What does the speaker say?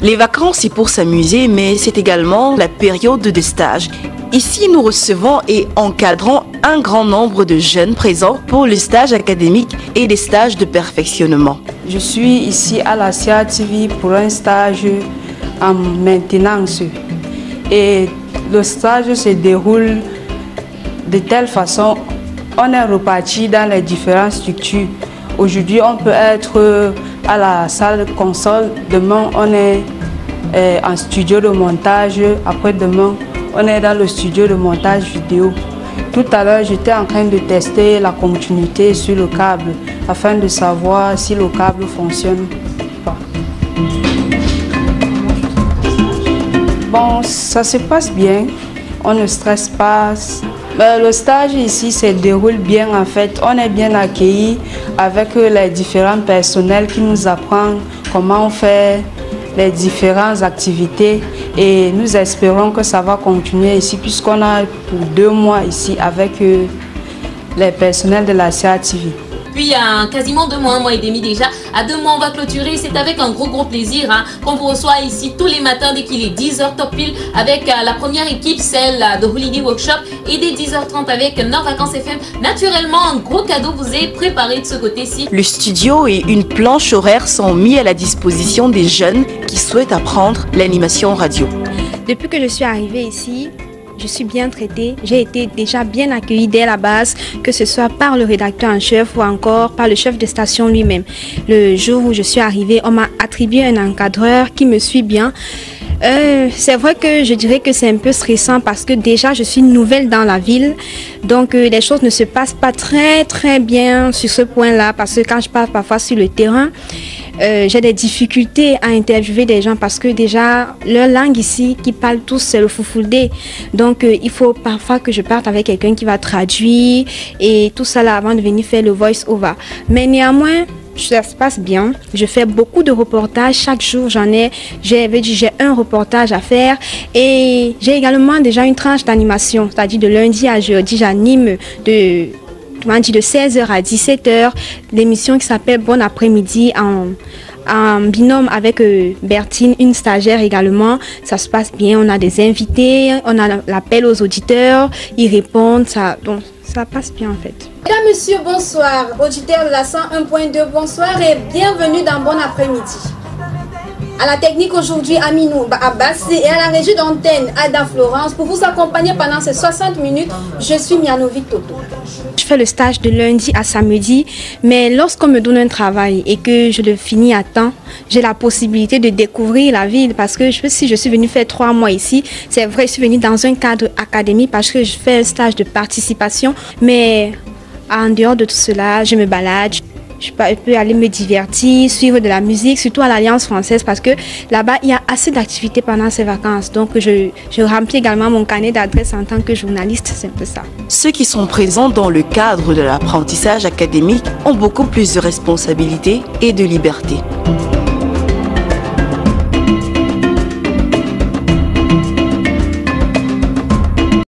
Les vacances, c'est pour s'amuser, mais c'est également la période de stage. Ici, nous recevons et encadrons un grand nombre de jeunes présents pour les stages académiques et les stages de perfectionnement. Je suis ici à la CATV pour un stage en maintenance. Et le stage se déroule de telle façon, on est reparti dans les différentes structures. Aujourd'hui, on peut être à la salle console, demain on est en studio de montage, après-demain on est dans le studio de montage vidéo. Tout à l'heure, j'étais en train de tester la continuité sur le câble afin de savoir si le câble fonctionne ou pas. Bon, ça se passe bien, on ne stresse pas. Le stage ici se déroule bien en fait, on est bien accueillis avec les différents personnels qui nous apprennent comment on fait les différentes activités et nous espérons que ça va continuer ici puisqu'on a pour 2 mois ici avec les personnels de la CATV. Puis il y a quasiment 2 mois, 1 mois et demi déjà. À 2 mois, on va clôturer. C'est avec un gros plaisir qu'on vous reçoit ici tous les matins dès qu'il est 10h top pile avec la première équipe, celle de Holiday Workshop, et dès 10h30 avec Nord Vacances FM. Naturellement, un gros cadeau vous est préparé de ce côté-ci. Le studio et une planche horaire sont mis à la disposition des jeunes qui souhaitent apprendre l'animation radio. Depuis que je suis arrivée ici, je suis bien traitée, j'ai été déjà bien accueillie dès la base, que ce soit par le rédacteur en chef ou encore par le chef de station lui-même. Le jour où je suis arrivée, on m'a attribué un encadreur qui me suit bien. C'est vrai que je dirais que c'est un peu stressant parce que déjà je suis nouvelle dans la ville, donc les choses ne se passent pas très bien sur ce point-là parce que quand je pars parfois sur le terrain, j'ai des difficultés à interviewer des gens parce que déjà leur langue ici qui parlent tous c'est le foufoudé, donc il faut parfois que je parte avec quelqu'un qui va traduire et tout ça là avant de venir faire le voice over. Mais néanmoins ça se passe bien, je fais beaucoup de reportages, chaque jour j'ai un reportage à faire et j'ai également déjà une tranche d'animation, c'est-à-dire de lundi à jeudi j'anime de 16h à 17h, l'émission qui s'appelle Bon après-midi en binôme avec Bertine, une stagiaire également. Ça se passe bien, on a des invités, on a l'appel aux auditeurs, ils répondent, donc ça passe bien en fait. Mesdames, Messieurs, bonsoir. Auditeurs de la 101.2, bonsoir et bienvenue dans Bon après-midi. À la technique aujourd'hui, Aminou Abbas et à la régie d'antenne, Ada Florence. Pour vous accompagner pendant ces 60 minutes, je suis Mianovic Toto. Je fais le stage de lundi à samedi, mais lorsqu'on me donne un travail et que je le finis à temps, j'ai la possibilité de découvrir la ville parce que si je suis venue faire 3 mois ici, c'est vrai, je suis venue dans un cadre académique parce que je fais un stage de participation, mais en dehors de tout cela, je me balade. Je peux aller me divertir, suivre de la musique, surtout à l'Alliance française parce que là-bas, il y a assez d'activités pendant ces vacances. Donc, je remplis également mon carnet d'adresse en tant que journaliste, c'est un peu ça. Ceux qui sont présents dans le cadre de l'apprentissage académique ont beaucoup plus de responsabilités et de liberté.